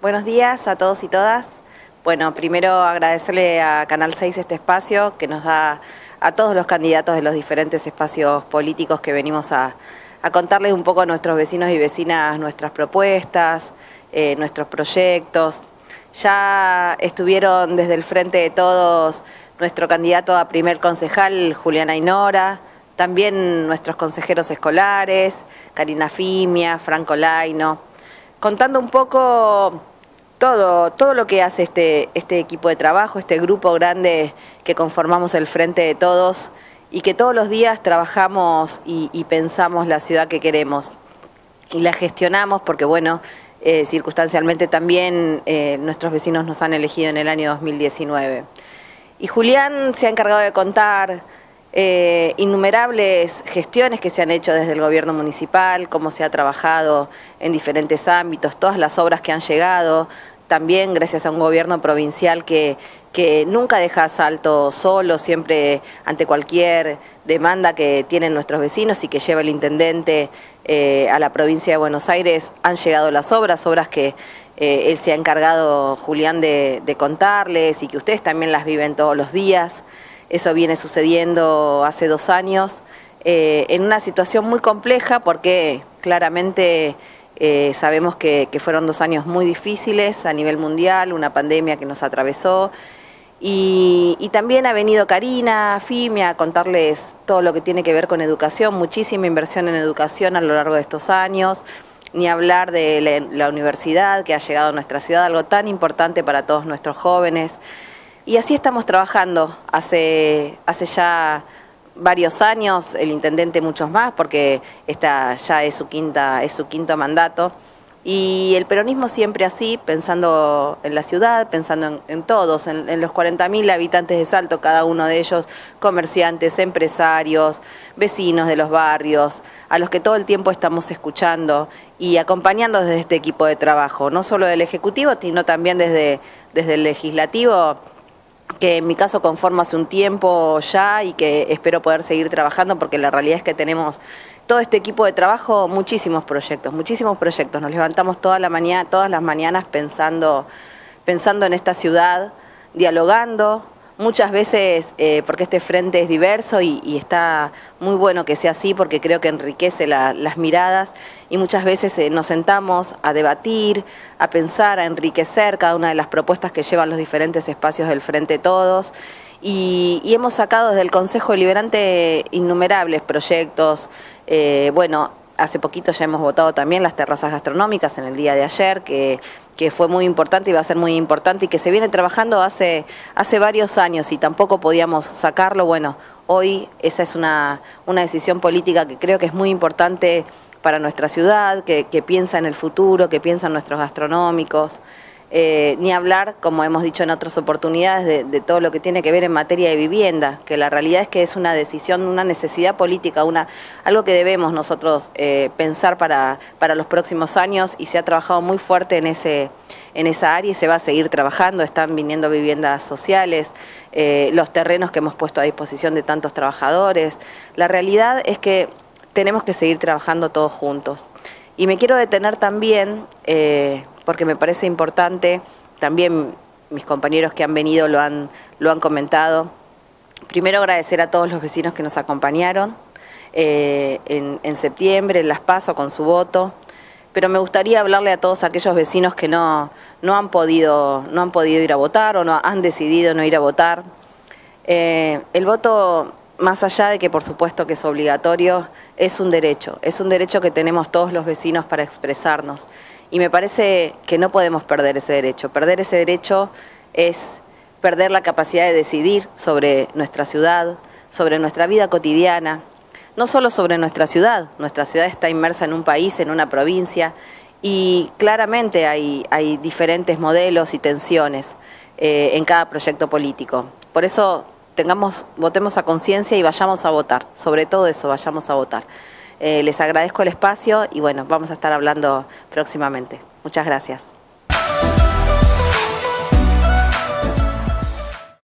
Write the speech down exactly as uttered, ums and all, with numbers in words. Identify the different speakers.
Speaker 1: Buenos días a todos y todas. Bueno, primero agradecerle a Canal seis este espacio que nos da a todos los candidatos de los diferentes espacios políticos que venimos a, a contarles un poco a nuestros vecinos y vecinas nuestras propuestas, eh, nuestros proyectos. Ya estuvieron desde el Frente de Todos nuestro candidato a primer concejal, Julián Ainora, también nuestros consejeros escolares, Karina Fimia, Franco Laino, contando un poco todo, todo lo que hace este, este equipo de trabajo, este grupo grande que conformamos el Frente de Todos y que todos los días trabajamos y, y pensamos la ciudad que queremos y la gestionamos porque, bueno, eh, circunstancialmente también eh, nuestros vecinos nos han elegido en el año dos mil diecinueve. Y Julián se ha encargado de contar Eh, innumerables gestiones que se han hecho desde el gobierno municipal, cómo se ha trabajado en diferentes ámbitos, todas las obras que han llegado, también gracias a un gobierno provincial que, que nunca deja asalto solo, siempre ante cualquier demanda que tienen nuestros vecinos y que lleva el intendente eh, a la provincia de Buenos Aires, han llegado las obras, obras que eh, él se ha encargado, Julián, de, de contarles y que ustedes también las viven todos los días. Eso viene sucediendo hace dos años, eh, en una situación muy compleja porque claramente eh, sabemos que, que fueron dos años muy difíciles a nivel mundial, una pandemia que nos atravesó y, y también ha venido Karina Fimia a contarles todo lo que tiene que ver con educación, muchísima inversión en educación a lo largo de estos años, ni hablar de la, la universidad que ha llegado a nuestra ciudad, algo tan importante para todos nuestros jóvenes. Y así estamos trabajando hace, hace ya varios años, el intendente muchos más, porque esta ya es su, quinta, es su quinto mandato. Y el peronismo siempre así, pensando en la ciudad, pensando en, en todos, en, en los cuarenta mil habitantes de Salto, cada uno de ellos comerciantes, empresarios, vecinos de los barrios, a los que todo el tiempo estamos escuchando y acompañando desde este equipo de trabajo, no solo del Ejecutivo, sino también desde, desde el Legislativo, que en mi caso conformo hace un tiempo ya y que espero poder seguir trabajando porque la realidad es que tenemos todo este equipo de trabajo, muchísimos proyectos, muchísimos proyectos. Nos levantamos toda la mañana, todas las mañanas pensando, pensando en esta ciudad, dialogando, muchas veces eh, porque este frente es diverso y, y está muy bueno que sea así porque creo que enriquece la, las miradas y muchas veces eh, nos sentamos a debatir, a pensar, a enriquecer cada una de las propuestas que llevan los diferentes espacios del Frente Todos y, y hemos sacado desde el Consejo Deliberante innumerables proyectos, eh, bueno, hace poquito ya hemos votado también las terrazas gastronómicas en el día de ayer, que, que fue muy importante y va a ser muy importante y que se viene trabajando hace, hace varios años y tampoco podíamos sacarlo. Bueno, hoy esa es una, una decisión política que creo que es muy importante para nuestra ciudad, que, que piensa en el futuro, que piensa en nuestros gastronómicos. Eh, ni hablar, como hemos dicho en otras oportunidades, de, de todo lo que tiene que ver en materia de vivienda, que la realidad es que es una decisión, una necesidad política, una, algo que debemos nosotros eh, pensar para, para los próximos años y se ha trabajado muy fuerte en, ese, en esa área y se va a seguir trabajando, están viniendo viviendas sociales, eh, los terrenos que hemos puesto a disposición de tantos trabajadores. La realidad es que tenemos que seguir trabajando todos juntos. Y me quiero detener también, eh, porque me parece importante, también mis compañeros que han venido lo han, lo han comentado. Primero agradecer a todos los vecinos que nos acompañaron eh, en, en septiembre, en Las Paso, con su voto, pero me gustaría hablarle a todos aquellos vecinos que no, no, han, podido, no han podido ir a votar o no han decidido no ir a votar. Eh, el voto, más allá de que por supuesto que es obligatorio, es un derecho, es un derecho que tenemos todos los vecinos para expresarnos. Y me parece que no podemos perder ese derecho. Perder ese derecho es perder la capacidad de decidir sobre nuestra ciudad, sobre nuestra vida cotidiana, no solo sobre nuestra ciudad. Nuestra ciudad está inmersa en un país, en una provincia, y claramente hay, hay diferentes modelos y tensiones eh, en cada proyecto político. Por eso tengamos, votemos a conciencia y vayamos a votar. Sobre todo eso, vayamos a votar. Eh, les agradezco el espacio y bueno, vamos a estar hablando próximamente. Muchas gracias.